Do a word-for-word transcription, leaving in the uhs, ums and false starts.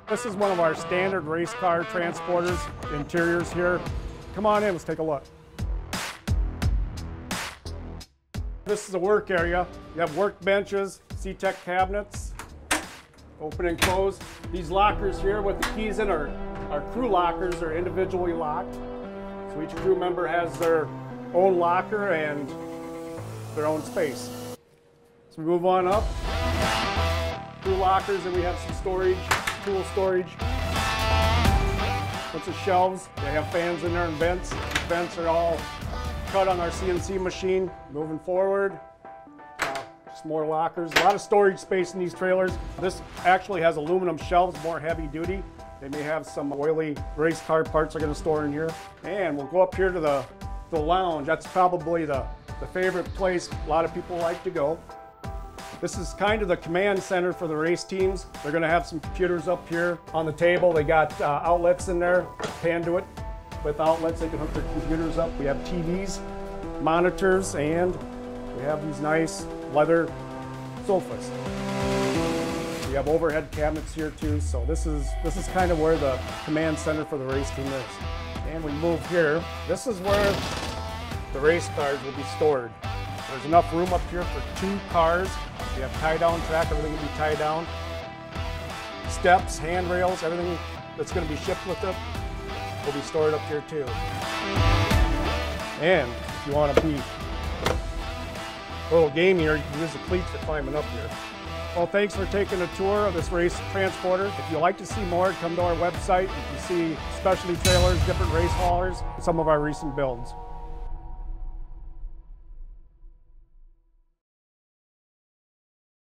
This is one of our standard race car transporters, interiors here. Come on in, let's take a look. This is a work area. You have work benches, C-Tech cabinets, open and close. These lockers here with the keys in are, are crew lockers. They're individually locked. So each crew member has their own locker and their own space. So we move on up. Crew lockers, and we have some storage, tool storage. Bunch of shelves. They have fans in there and vents. These vents are all cut on our C N C machine. Moving forward, uh, just more lockers. A lot of storage space in these trailers. This actually has aluminum shelves, more heavy duty. They may have some oily race car parts they're going to store in here. And we'll go up here to the, the lounge. That's probably the, the favorite place a lot of people like to go. This is kind of the command center for the race teams. They're going to have some computers up here on the table. They got uh, outlets in there, Panduit with outlets. They can hook their computers up. We have T Vs, monitors, and we have these nice leather sofas. We have overhead cabinets here too. So this is this is kind of where the command center for the race team is. And we move here. This is where the race cars will be stored. There's enough room up here for two cars. We have tie-down track, everything will be tied down. Steps, handrails, everything that's going to be shipped with it will be stored up here too. And if you want to be a little gamier, you can use the cleats for climbing up here. Well, thanks for taking a tour of this race transporter. If you'd like to see more, come to our website. You can see specialty trailers, different race haulers, some of our recent builds.